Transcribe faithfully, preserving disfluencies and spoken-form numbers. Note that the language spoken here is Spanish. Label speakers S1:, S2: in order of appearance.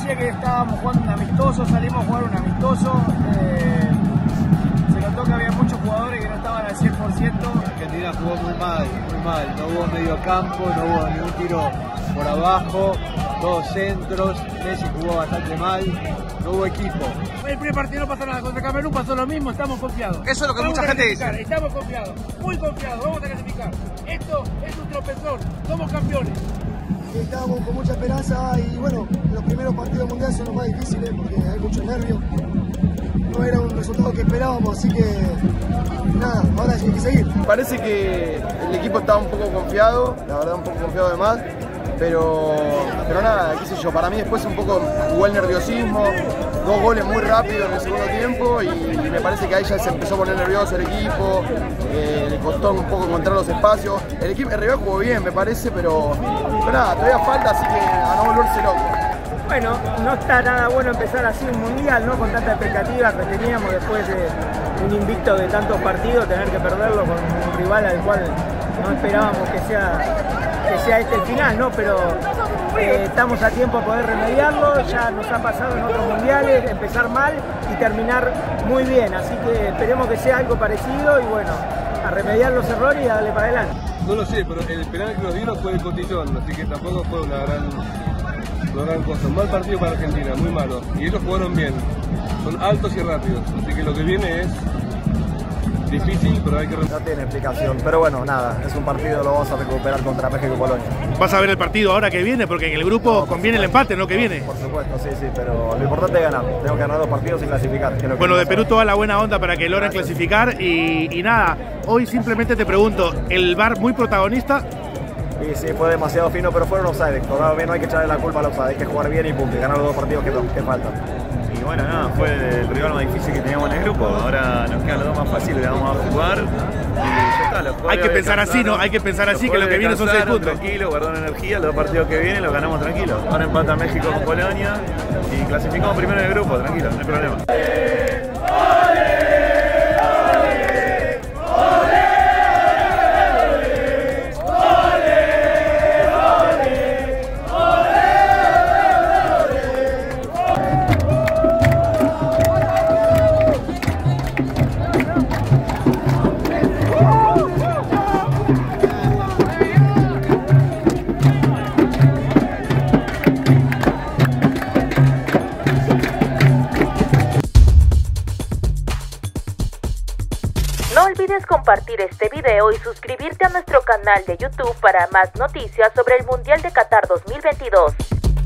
S1: parecía que estábamos jugando un amistoso, salimos a jugar un amistoso. Eh, se notó que había muchos jugadores que no estaban al cien por ciento.
S2: Argentina jugó muy mal, muy mal. No hubo medio campo, no hubo ningún tiro por abajo, todos centros. Messi jugó bastante mal, no hubo equipo.
S1: El primer partido no pasó nada, contra Camerún pasó lo mismo, estamos confiados.
S3: Eso es lo que
S1: vamos
S3: mucha gente dice.
S1: Estamos confiados, muy confiados, vamos a clasificar. Esto es un tropezón, somos campeones.
S4: Estábamos con mucha esperanza y bueno, los primeros partidos mundiales son los más difíciles porque hay mucho nervio. No era un resultado que esperábamos, así que nada, ahora hay que seguir.
S5: Parece que el equipo estaba un poco confiado, la verdad un poco confiado de más, pero, pero nada, qué sé yo, para mí después un poco jugó el nerviosismo, dos goles muy rápido en el segundo tiempo y, y me parece que ahí ya se empezó a poner nervioso el equipo, eh, le costó un poco encontrar los espacios. El equipo en realidad jugó bien, me parece, pero, pero nada, todavía falta, así que a no volverse loco.
S6: Bueno, no está nada bueno empezar así un mundial, ¿no? Con tanta expectativa que teníamos después de un invicto de tantos partidos, tener que perderlo con un rival al cual no esperábamos que sea, que sea este el final, ¿no? Pero eh, estamos a tiempo de poder remediarlo, ya nos ha pasado en otros mundiales, empezar mal y terminar muy bien, así que esperemos que sea algo parecido y bueno, a remediar los errores y a darle para adelante.
S7: No lo sé, pero el penal que nos dieron fue el cotillón, así que tampoco fue una gran... gran cosa. Un mal partido para Argentina, muy malo. Y ellos jugaron bien. Son altos y rápidos. Así que lo que viene es difícil, pero hay que...
S8: No tiene explicación, pero bueno, nada, es un partido, lo vamos a recuperar contra México y Polonia.
S3: Vas a ver el partido ahora que viene, porque en el grupo
S8: no,
S3: conviene el empate, ¿no? Que viene.
S8: Por supuesto, sí, sí, pero lo importante es ganar. Tengo que ganar dos partidos y clasificar. Que es lo que
S3: bueno, de Perú
S8: hacer.
S3: toda la buena onda para que logren clasificar y, y nada, hoy simplemente te pregunto, ¿el V A R muy protagonista?
S8: Y sí, fue demasiado fino, pero fueron offside. Todavía bien, no hay que echarle la culpa al offside, hay que jugar bien y punto, y ganar los dos partidos que, que faltan.
S9: Y bueno, nada, fue el rival más difícil que teníamos en el grupo. Ahora nos quedan los dos más fáciles, le vamos a jugar. Y ya está, los
S3: hay que pensar así, ¿no? Hay que pensar así, que lo que viene son seis puntos.
S9: Tranquilo, guardando energía, los dos partidos que vienen los ganamos tranquilos. Ahora empata México con Polonia y clasificamos primero en el grupo, tranquilo, no hay problema.
S10: No olvides compartir este video y suscribirte a nuestro canal de YouTube para más noticias sobre el Mundial de Qatar dos mil veintidós.